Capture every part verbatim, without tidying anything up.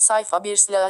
Sayfa bir silah.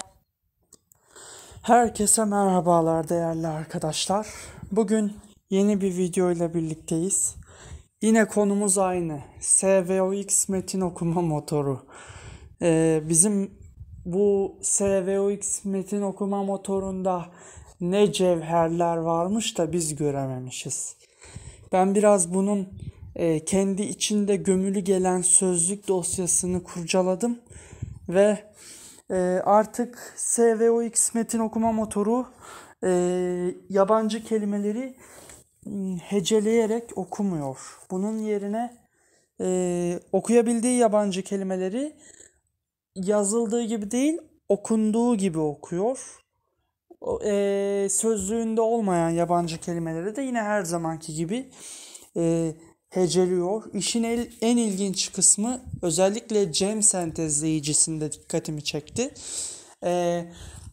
Herkese merhabalar değerli arkadaşlar. Bugün yeni bir video ile birlikteyiz. Yine konumuz aynı. S V O X metin okuma motoru. Ee, bizim bu S V O X metin okuma motorunda ne cevherler varmış da biz görememişiz. Ben biraz bunun e, kendi içinde gömülü gelen sözlük dosyasını kurcaladım ve e, artık S V O X metin okuma motoru e, yabancı kelimeleri m, heceleyerek okumuyor. Bunun yerine e, okuyabildiği yabancı kelimeleri yazıldığı gibi değil, okunduğu gibi okuyor. O, e, sözlüğünde olmayan yabancı kelimeleri de yine her zamanki gibi e, heceliyor. İşin el, en ilginç kısmı özellikle Gem sentezleyicisinde dikkatimi çekti. E,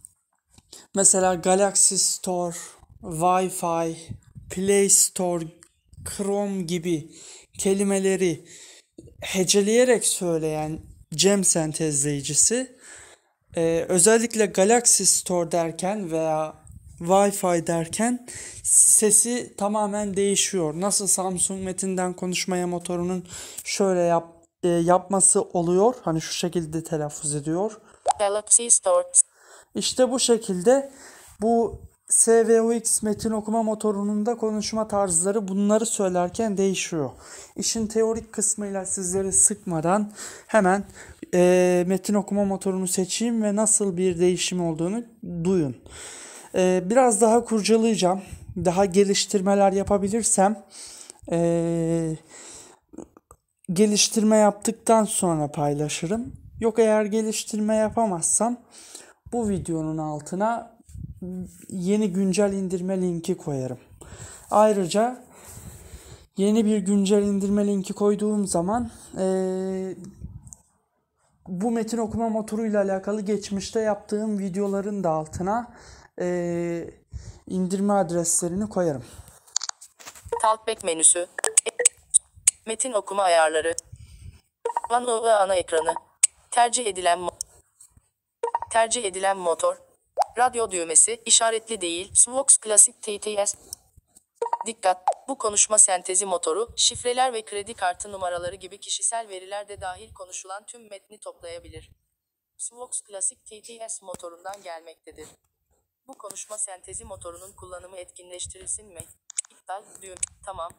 mesela Galaxy Store, Wi-Fi, Play Store, Chrome gibi kelimeleri heceleyerek söyleyen Gem sentezleyicisi Ee, özellikle Galaxy Store derken veya Wi-Fi derken sesi tamamen değişiyor. Nasıl Samsung Metin'den konuşmaya motorunun şöyle yap, e, yapması oluyor. Hani şu şekilde telaffuz ediyor. Galaxy Store. İşte bu şekilde bu S V O X metin okuma motorunun da konuşma tarzları bunları söylerken değişiyor. İşin teorik kısmıyla sizleri sıkmadan hemen e, metin okuma motorunu seçeyim ve nasıl bir değişim olduğunu duyun. E, biraz daha kurcalayacağım. Daha geliştirmeler yapabilirsem e, geliştirme yaptıktan sonra paylaşırım. Yok eğer geliştirme yapamazsam bu videonun altına yeni güncel indirme linki koyarım. Ayrıca yeni bir güncel indirme linki koyduğum zaman ee, bu metin okuma motoruyla alakalı geçmişte yaptığım videoların da altına ee, indirme adreslerini koyarım. Talkback menüsü. Metin okuma ayarları. OneNote ana ekranı. Tercih edilen mo- Tercih edilen motor. Radyo düğmesi işaretli değil. Svox Classic T T S. Dikkat! Bu konuşma sentezi motoru, şifreler ve kredi kartı numaraları gibi kişisel veriler de dahil konuşulan tüm metni toplayabilir. Svox Classic T T S motorundan gelmektedir. Bu konuşma sentezi motorunun kullanımı etkinleştirilsin mi? İptal düğüm. Tamam.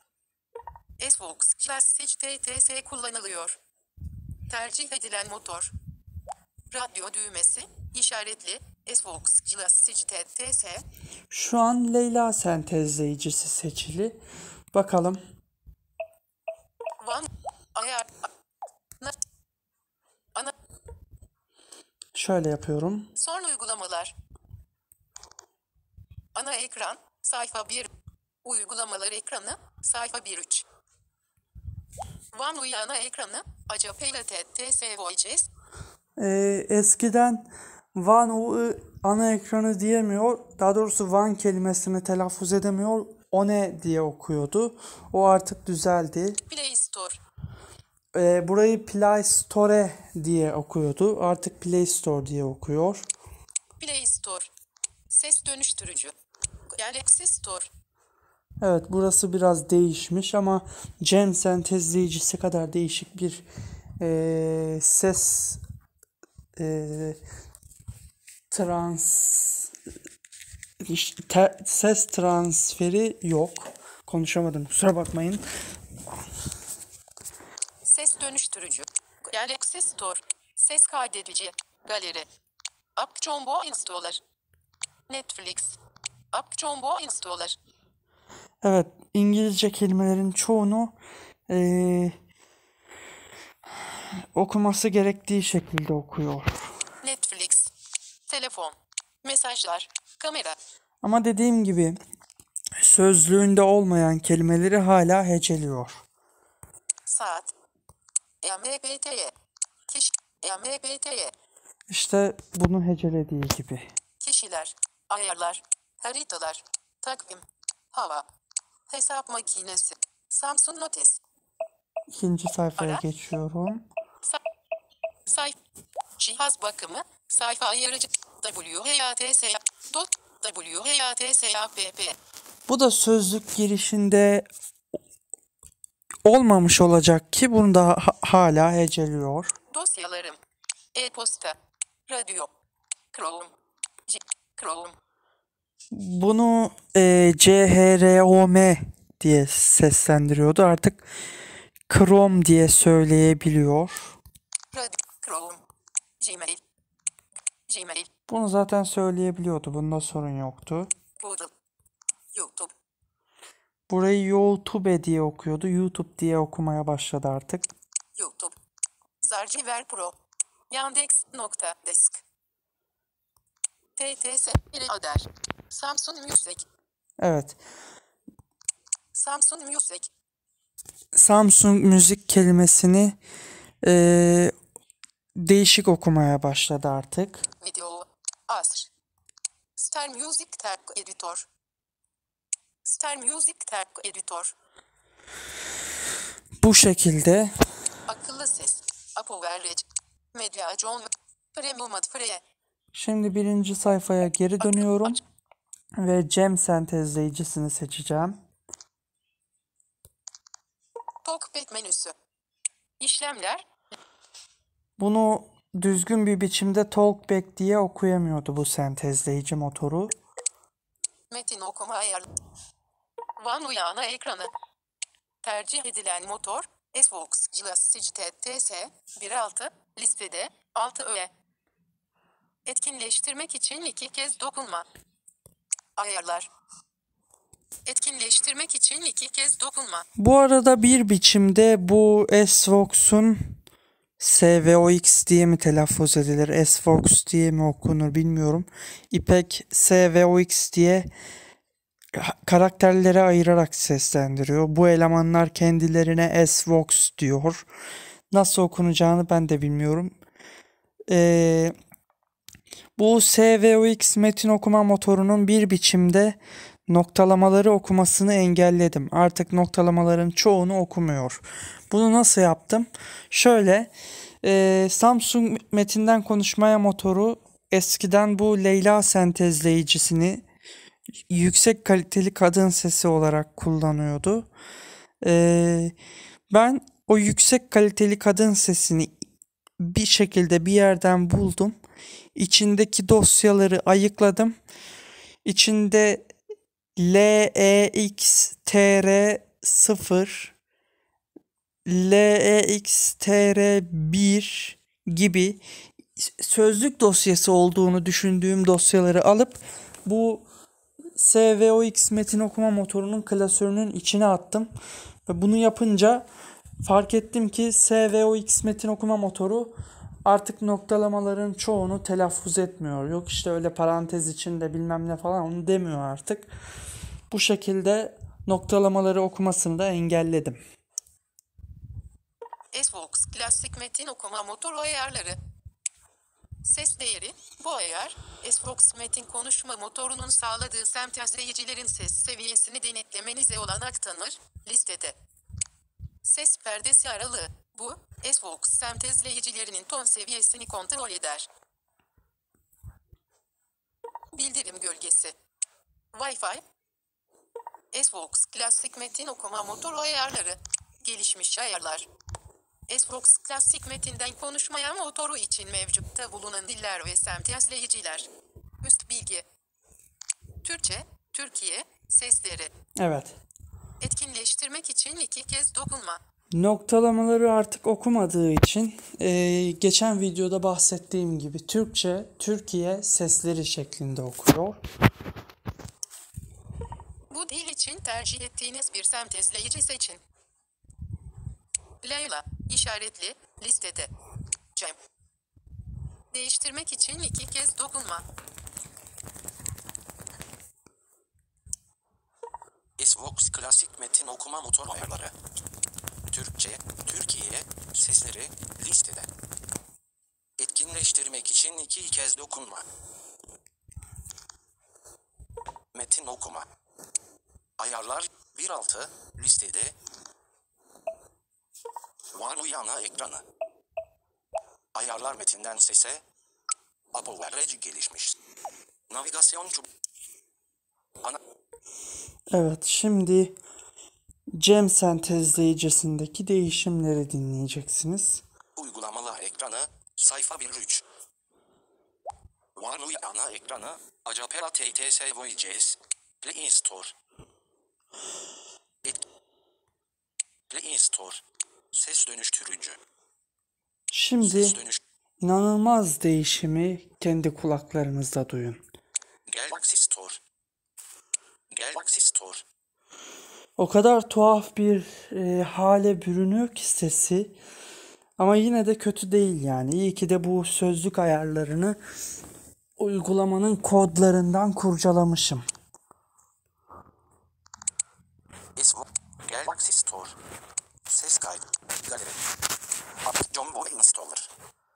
Svox Classic T T S kullanılıyor. Tercih edilen motor. Radyo düğmesi, işaretli, Svox Classic T T S. Şu an Leyla sentezleyicisi seçili. Bakalım. One, ayar, ana, ana, Şöyle yapıyorum. son uygulamalar. Ana ekran, sayfa bir. Uygulamalar ekranı, sayfa bir üç. OneUI ana ekranı, Acapella T T S Voices. Ee, eskiden One ana ekranı diyemiyor. Daha doğrusu One kelimesini telaffuz edemiyor. O ne diye okuyordu. O artık düzeldi. Play Store. Ee, burayı Play Store diye okuyordu. Artık Play Store diye okuyor. Play Store. Ses dönüştürücü. Galaxy Store. Evet, burası biraz değişmiş ama Gem sentezleyicisi kadar değişik bir ee, ses ee, trans te- ses transferi yok. Konuşamadım. Kusura bakmayın. Ses dönüştürücü. Galaxy Store. Ses kaydedici. Galeri. App Jumbo Installer. Netflix. App Jumbo Installer. Evet, İngilizce kelimelerin çoğunu ee, okuması gerektiği şekilde okuyor. Netflix. Telefon. Mesajlar. Kamera. Ama dediğim gibi sözlüğünde olmayan kelimeleri hala heceliyor. Saat. M P T Y. Kişi. M P T Y. İşte bunu hecelediği gibi. Kişiler. Ayarlar. Haritalar. Takvim. Hava. Hesap makinesi. Samsung Notes. İkinci sayfaya Ara. geçiyorum. Say. Cihaz bakımı. Sayfa ayarıcı. W H A T S dot W H A T S A P P. Bu da sözlük girişinde olmamış olacak ki bunu da ha- hala heceliyor. Dosyalarım. E-posta. Radyo. Chrome. C Chrome. Bunu e, C H R O M diye seslendiriyordu. Artık Chrome diye söyleyebiliyor. Radyo. Chrome. Gmail. Gmail. Bunu zaten söyleyebiliyordu. Bunda sorun yoktu. Google. YouTube. Burayı YouTube diye okuyordu. YouTube diye okumaya başladı artık. YouTube. Zarciver Pro. Yandex.Desk. T T S Ader. Samsung Music. Evet. Samsung Music. Samsung müzik kelimesini e, değişik okumaya başladı artık. Video. Asr. Star Music Tag Editor. Star Music Tag Editor. Bu şekilde Akıllı ses. Apoverage. Medya John. Premium Free. şimdi birinci sayfaya geri dönüyorum ve Cem sentezleyicisini seçeceğim. Talkback menüsü. İşlemler. Bunu düzgün bir biçimde Talkback diye okuyamıyordu bu sentezleyici motoru. Metin okuma ayarlı. Van Uyana ekranı. Tercih edilen motor. S-Vox Glass T S bir altı listede altı öğe. Etkinleştirmek için iki kez dokunma. Ayarlar. Etkinleştirmek için iki kez dokunma. Bu arada bir biçimde bu S-Vox'un S V O X diye mi telaffuz edilir, S-Vox diye mi okunur bilmiyorum. İpek S V O X diye karakterlere ayırarak seslendiriyor. Bu elemanlar kendilerine S-Vox diyor. Nasıl okunacağını ben de bilmiyorum. Ee, bu S V O X metin okuma motorunun bir biçimde noktalamaları okumasını engelledim. Artık noktalamaların çoğunu okumuyor. Bunu nasıl yaptım? Şöyle e, Samsung metinden konuşmaya motoru eskiden bu Leyla sentezleyicisini yüksek kaliteli kadın sesi olarak kullanıyordu. Ee, ben o yüksek kaliteli kadın sesini bir şekilde bir yerden buldum. İçindeki dosyaları ayıkladım. İçinde L E X T R sıfır, L E X T R bir gibi sözlük dosyası olduğunu düşündüğüm dosyaları alıp bu S V O X metin okuma motorunun klasörünün içine attım. Ve bunu yapınca fark ettim ki S V O X metin okuma motoru artık noktalamaların çoğunu telaffuz etmiyor. Yok işte öyle parantez içinde bilmem ne falan, onu demiyor artık. Bu şekilde noktalamaları okumasını da engelledim. S-Vox klasik metin okuma motoru ayarları. Ses değeri. Bu ayar, S-Vox metin konuşma motorunun sağladığı sentezleyicilerin ses seviyesini denetlemenize olanak tanır. Listede. Ses perdesi aralığı. Bu, S-Vox sentezleyicilerinin ton seviyesini kontrol eder. Bildirim gölgesi. Wi-Fi. S-Vox klasik metin okuma motoru ayarları. Gelişmiş ayarlar. S-Vox klasik metinden konuşmaya motoru için mevcutta bulunan diller ve sentezleyiciler. Üst bilgi. Türkçe, Türkiye, sesleri. Evet. Etkinleştirmek için iki kez dokunma. Noktalamaları artık okumadığı için e, geçen videoda bahsettiğim gibi Türkçe, Türkiye sesleri şeklinde okuyor. Bu dil için tercih ettiğiniz bir sentezleyici seçin. Leyla, işaretli, listede. Cem. Değiştirmek için iki kez dokunma. S-Vox klasik metin okuma motor ayarları. Türkçe, Türkiye, sesleri, listede. Etkinleştirmek için iki kez dokunma. Metin okuma. Ayarlar, bir altı, listede. Van Uyana ekranı. Ayarlar metinden sese. ApoWrite gelişmiş. Navigasyon çub... Ana... Evet, şimdi Gem sentezleyicisindeki değişimleri dinleyeceksiniz. Uygulamalar ekranı, sayfa bir üç. Vanuy ana ekranı, Acapela T T S Voyages, Play Store. Et... Play Store. Ses dönüştürücü. Şimdi Ses dönüş... inanılmaz değişimi kendi kulaklarınızda duyun. Galaxy Store. Galaxy Store. O kadar tuhaf bir e, hale bürünüyor ki sesi. Ama yine de kötü değil yani. İyi ki de bu sözlük ayarlarını uygulamanın kodlarından kurcalamışım. Esvo. Galaxy Store. Ses kaydı. Galeri. App Jumbo Installer.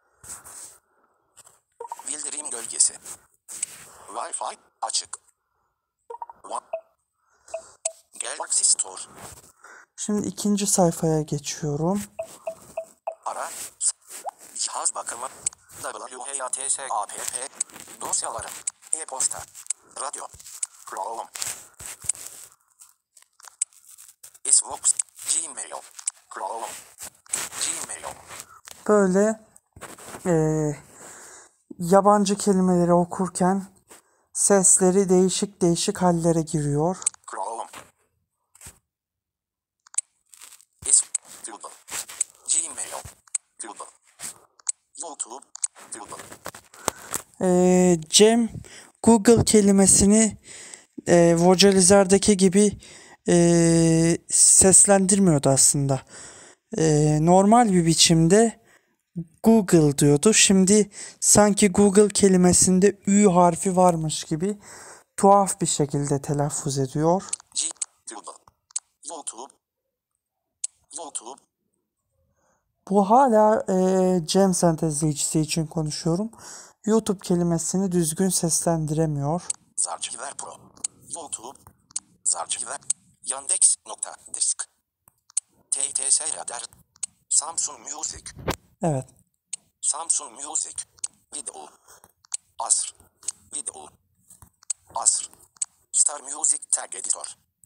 Bildirim gölgesi. Wi-Fi açık. Wa- Galaxy Store. Şimdi ikinci sayfaya geçiyorum. Ara. Cihaz bakımı. W H T S App. Dosyaları. E-posta. Radyo. Chrome. Xbox. Gmail. Chrome. Gmail. Böyle e, yabancı kelimeleri okurken sesleri değişik değişik hallere giriyor. Chrome. Is Google. Gmail. Google. YouTube. Google. E, Cem Google kelimesini e, vocalizerdeki gibi e, seslendirmiyordu aslında. E, normal bir biçimde Google diyordu. Şimdi sanki Google kelimesinde Ü harfi varmış gibi tuhaf bir şekilde telaffuz ediyor. G. Google. YouTube. YouTube. Bu hala e, Gem sentezleyicisi için konuşuyorum. YouTube kelimesini düzgün seslendiremiyor. Zarchiver Pro. YouTube. Zarchiver. Yandex. Nokta. Disk. T T S Radar. Samsung Music. Evet. Samsung Music. Video. Asr. Video. Asr. Star Music Tag Editor.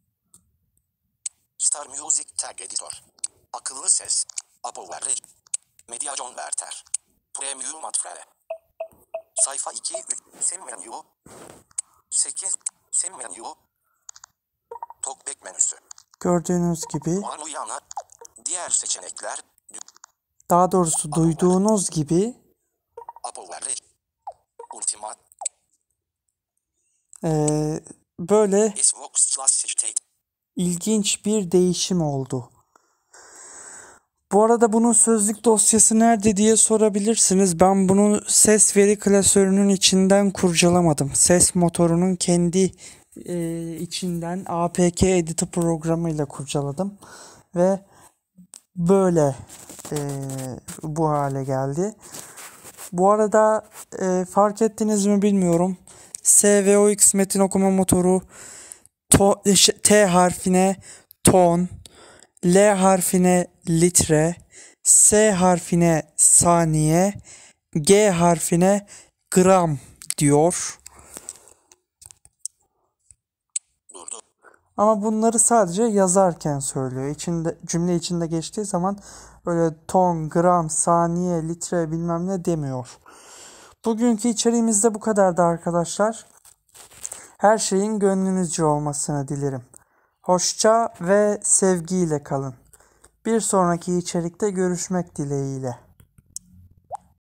Star Music Tag Editor. Akıllı ses. ApoWrite. Media Converter. Premium Adfrere. Sayfa iki. Sim menü. sekiz. Sim menü. Talkback menüsü. Gördüğünüz gibi, Vanuy ana. Diğer seçenekler. daha doğrusu duyduğunuz gibi ApoWrite. Ultimate. e, böyle Xbox Classic State. ilginç bir değişim oldu. Bu arada bunun sözlük dosyası nerede diye sorabilirsiniz. Ben bunu ses veri klasörünün içinden kurcalamadım. Ses motorunun kendi e, içinden A P K Editor programıyla kurcaladım. Ve böyle e, bu hale geldi. Bu arada e, fark ettiniz mi bilmiyorum. S V O X metin okuma motoru to, T harfine ton, L harfine litre, S harfine saniye, G harfine gram diyor. Durdu. Ama bunları sadece yazarken söylüyor. İçinde, cümle içinde geçtiği zaman öyle ton, gram, saniye, litre bilmem ne demiyor. Bugünkü içeriğimiz de bu kadardı arkadaşlar. Her şeyin gönlünüzce olmasını dilerim. Hoşça ve sevgiyle kalın. Bir sonraki içerikte görüşmek dileğiyle.